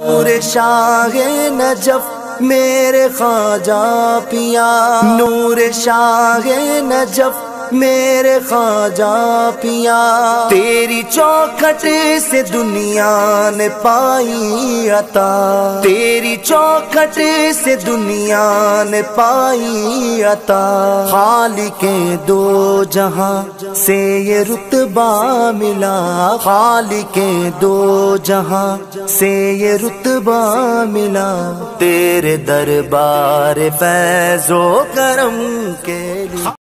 नूर Shah Najaf मेरे ख्वाजा पिया, नूर Shah Najaf मेरे ख्वाजा पिया। तेरी चौखट से दुनिया ने पाई अता, तेरी चौखट से दुनिया ने पाई अता। खालिके दो जहां से ये रुतबा मिला, खालिके दो जहां से ये रुतबा मिला। तेरे दरबार फैज़ो करम के लिए।